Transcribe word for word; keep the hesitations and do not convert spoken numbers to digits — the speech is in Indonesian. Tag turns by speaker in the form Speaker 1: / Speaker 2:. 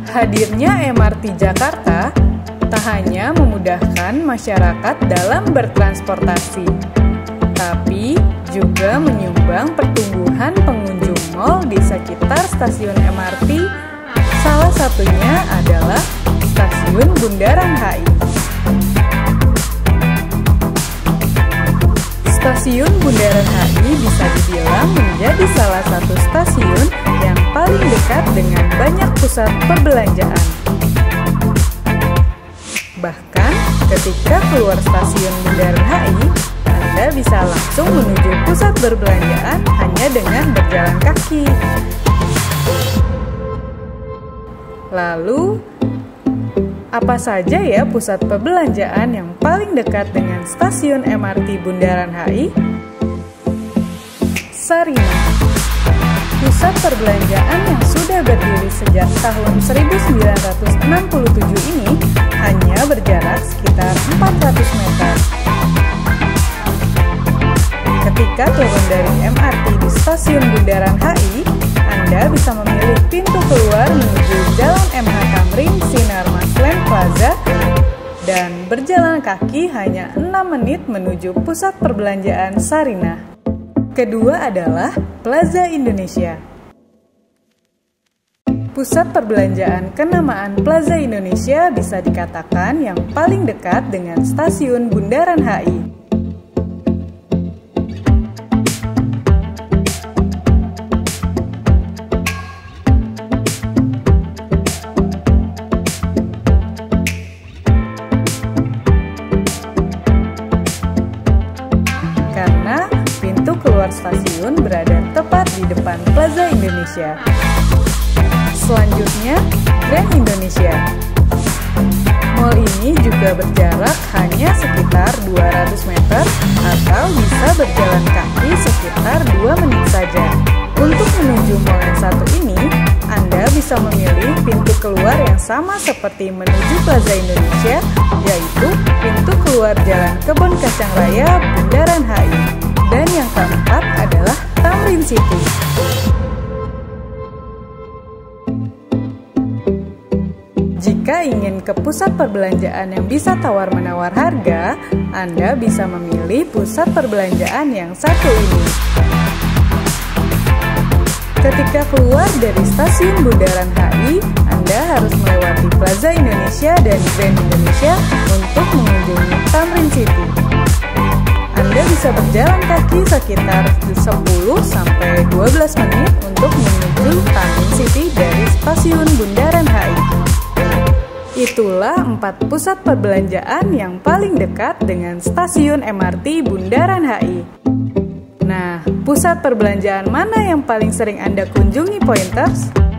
Speaker 1: Hadirnya M R T Jakarta tak hanya memudahkan masyarakat dalam bertransportasi, tapi juga menyumbang pertumbuhan pengunjung mal di sekitar stasiun M R T. Salah satunya adalah Stasiun Bundaran H I. Stasiun Bundaran H I bisa dibilang menjadi salah satu stasiun yang paling dekat dengan banyak pusat perbelanjaan. Bahkan ketika keluar stasiun Bundaran H I, Anda bisa langsung menuju pusat perbelanjaan hanya dengan berjalan kaki. Lalu, apa saja ya pusat perbelanjaan yang paling dekat dengan stasiun M R T Bundaran H I? Sarinah, pusat perbelanjaan yang sudah berdiri sejak tahun seribu sembilan ratus enam puluh tujuh ini hanya berjarak sekitar empat ratus meter. Ketika turun dari M R T di stasiun Bundaran H I, Anda bisa memilih pintu keluar menuju Jalan M H Tamrin Sinarmas Land Plaza dan berjalan kaki hanya enam menit menuju pusat perbelanjaan Sarinah. Kedua adalah Plaza Indonesia. Pusat perbelanjaan kenamaan Plaza Indonesia bisa dikatakan yang paling dekat dengan stasiun Bundaran H I. Karena pintu keluar stasiun berada tepat di depan Plaza Indonesia. Selanjutnya, Grand Indonesia. Mall ini juga berjarak hanya sekitar dua ratus meter atau bisa berjalan kaki sekitar dua menit saja. Untuk menuju mall yang satu ini, Anda bisa memilih pintu keluar yang sama seperti menuju Plaza Indonesia, yaitu pintu keluar Jalan Kebon Kacang Raya Bundaran H I. Dan yang keempat adalah Tamrin City. Jika ingin ke pusat perbelanjaan yang bisa tawar-menawar harga, Anda bisa memilih pusat perbelanjaan yang satu ini. Ketika keluar dari stasiun Bundaran H I, Anda harus melewati Plaza Indonesia dan Grand Indonesia untuk mengunjungi Tamrin City. Anda bisa berjalan kaki sekitar sepuluh sampai dua belas menit untuk menuju Tamrin City dari stasiun Bundaran H I. Itulah empat pusat perbelanjaan yang paling dekat dengan stasiun M R T Bundaran H I. Nah, pusat perbelanjaan mana yang paling sering Anda kunjungi, Pointers?